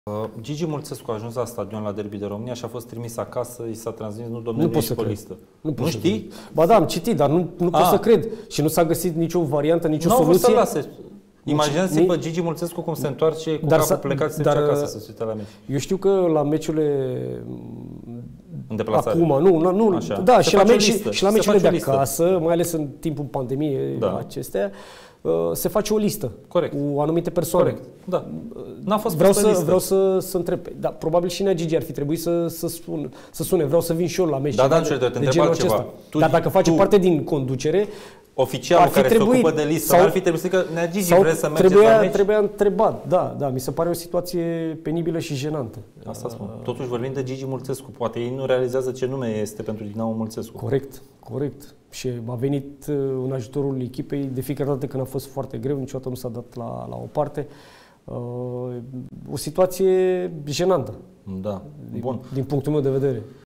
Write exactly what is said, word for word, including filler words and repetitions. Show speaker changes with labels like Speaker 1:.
Speaker 1: Gigi Mulțescu a ajuns la stadion la Derby de România și a fost trimis acasă, i s-a transmis, nu domnule,
Speaker 2: nu
Speaker 1: ești pe listă.
Speaker 2: Nu,
Speaker 1: nu știi?
Speaker 2: Ba da, am citit, dar nu, nu pot să cred. Și nu s-a găsit nicio variantă, nicio
Speaker 1: nu
Speaker 2: soluție.
Speaker 1: Nu au vrut să lase. Imaginați-vă pe Gigi Mulțescu cum se întoarce cu capul plecat, se duce acasă să se uite la meci.
Speaker 2: Eu știu că la meciurile
Speaker 1: în deplasare.
Speaker 2: Acum, nu, nu, nu
Speaker 1: Așa.
Speaker 2: da,
Speaker 1: se
Speaker 2: și la, meci,
Speaker 1: listă,
Speaker 2: și la meciurile de
Speaker 1: listă.
Speaker 2: acasă, mai ales în timpul pandemiei
Speaker 1: da.
Speaker 2: acestea, se face o listă.
Speaker 1: Corect.
Speaker 2: Cu anumite persoane.
Speaker 1: Corect. Da. N-a fost
Speaker 2: vreau să,
Speaker 1: listă.
Speaker 2: vreau să, să întreb. Da, probabil și Nea Gigi ar fi trebuit să, să, sun, să sune. Vreau să vin și eu la meci.
Speaker 1: Da, da,
Speaker 2: de,
Speaker 1: te
Speaker 2: de genul acesta. Tu, Dar dacă face tu, parte din conducere,
Speaker 1: oficialul care
Speaker 2: trebuit,
Speaker 1: se ocupă de listă,
Speaker 2: sau,
Speaker 1: ar fi trebuit să zică, Nea Gigi, vreți să mergeți
Speaker 2: trebuia,
Speaker 1: la meci?
Speaker 2: Trebuia întrebat. Da, da, mi se pare o situație penibilă și jenantă.
Speaker 1: Asta spun. Totuși vorbim de Gigi Mulțescu. Poate ei nu realizează ce nume este pentru Dinamo Mulțescu.
Speaker 2: Corect, corect. Și a venit în ajutorul echipei de fiecare dată când a fost foarte greu, niciodată nu s-a dat la, la o parte. O situație jenantă.
Speaker 1: Da, bun.
Speaker 2: Din, din punctul meu de vedere.